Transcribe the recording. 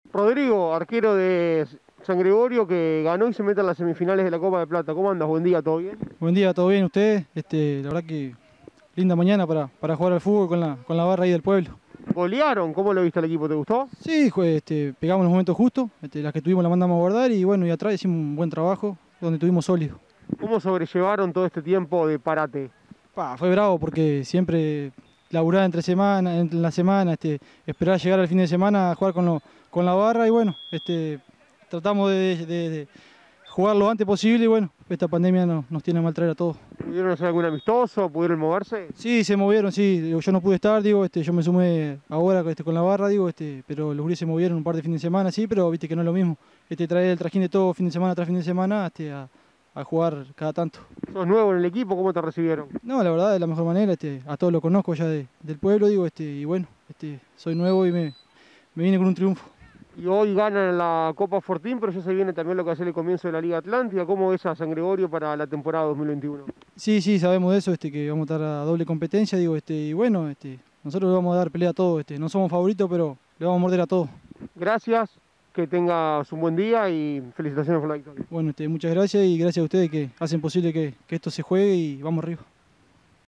Rodrigo, arquero de San Gregorio que ganó y se mete en las semifinales de la Copa de Plata. ¿Cómo andas? Buen día, ¿todo bien? Buen día, ¿todo bien ustedes? La verdad que linda mañana para jugar al fútbol con la barra ahí del pueblo. Golearon, ¿cómo lo viste al equipo? ¿Te gustó? Sí, pegamos los momentos justos, las que tuvimos las mandamos a guardar y bueno, y atrás hicimos un buen trabajo donde tuvimos sólido. ¿Cómo sobrellevaron todo este tiempo de parate? Fue bravo porque siempre laburar entre semana, en la semana, esperar llegar al fin de semana a jugar con la barra y bueno, tratamos de jugar lo antes posible y bueno, esta pandemia nos tiene a mal traer a todos. ¿Pudieron hacer algún amistoso? ¿Pudieron moverse? Sí, se movieron, sí. Yo no pude estar, digo, yo me sumé ahora con la barra, digo, pero los gurises se movieron un par de fines de semana, sí, pero viste que no es lo mismo. Traer el trajín de todo fin de semana tras fin de semana, a jugar cada tanto. ¿Sos nuevo en el equipo? ¿Cómo te recibieron? No, la verdad, de la mejor manera, a todos los conozco ya del pueblo, digo, y bueno, soy nuevo y me vine con un triunfo. Y hoy ganan la Copa Fortín, pero ya se viene también lo que hace el comienzo de la Liga Atlántica. ¿Cómo ves a San Gregorio para la temporada 2021? Sí, sí, sabemos de eso, que vamos a estar a doble competencia, digo, y bueno, nosotros le vamos a dar pelea a todo, no somos favoritos, pero le vamos a morder a todo. Gracias, que tengas un buen día y felicitaciones por la victoria. Bueno, muchas gracias y gracias a ustedes que hacen posible que esto se juegue y vamos arriba.